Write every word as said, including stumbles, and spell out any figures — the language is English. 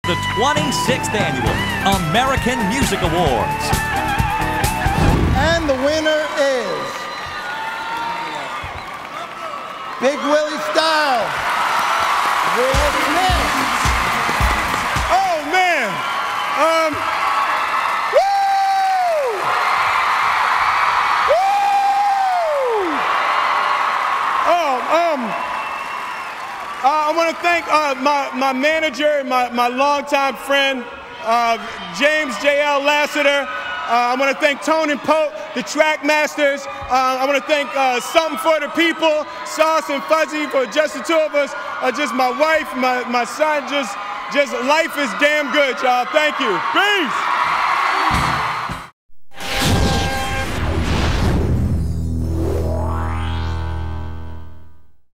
the twenty-sixth Annual American Music Awards. And the winner is Big Willie Styles. Will Smith. Oh, man. Um, woo! Woo! Oh, um, uh, I want to thank uh, my, my manager, my, my longtime friend, uh, James J L Lassiter. Uh, I want to thank Tone and Pope, the track masters. Uh, I want to thank uh, Something for the People, Sauce and Fuzzy, for just the two of us. Uh, just my wife, my, my son, just, just life is damn good, y'all. Thank you. Peace.